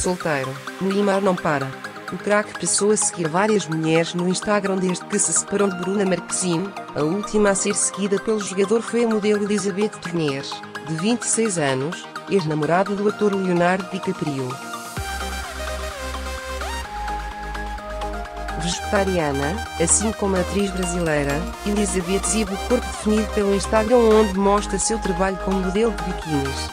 Solteiro, Neymar não para. O craque passou a seguir várias mulheres no Instagram desde que se separou de Bruna Marquezine. A última a ser seguida pelo jogador foi a modelo Elizabeth Turner, de 26 anos, ex-namorada do ator Leonardo DiCaprio. Vegetariana, assim como a atriz brasileira, Elizabeth exibe o corpo definido pelo Instagram, onde mostra seu trabalho como modelo de biquínis.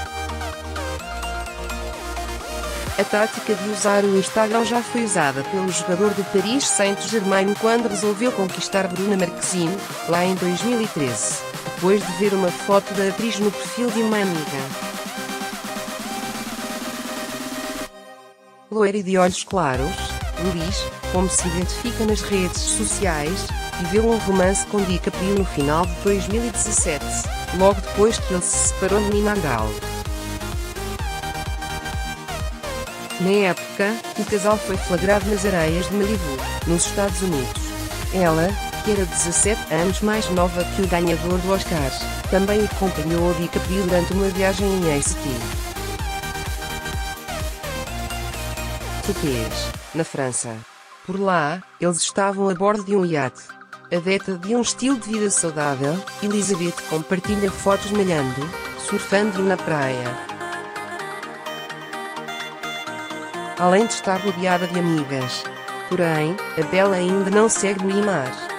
A tática de usar o Instagram já foi usada pelo jogador do Paris Saint-Germain quando resolveu conquistar Bruna Marquezine, lá em 2013, depois de ver uma foto da atriz no perfil de uma amiga. Loira e de olhos claros, Liz, como se identifica nas redes sociais, viveu um romance com DiCaprio no final de 2017, logo depois que ele se separou de Nina Gal. Na época, o casal foi flagrado nas areias de Malibu, nos Estados Unidos. Ela, que era 17 anos mais nova que o ganhador do Oscar, também acompanhou o DiCaprio durante uma viagem em ACT. Na França. Por lá, eles estavam a bordo de um iate. Adepta de um estilo de vida saudável, Elizabeth compartilha fotos malhando, surfando na praia. Além de estar rodeada de amigas. Porém, a bela ainda não segue Neymar.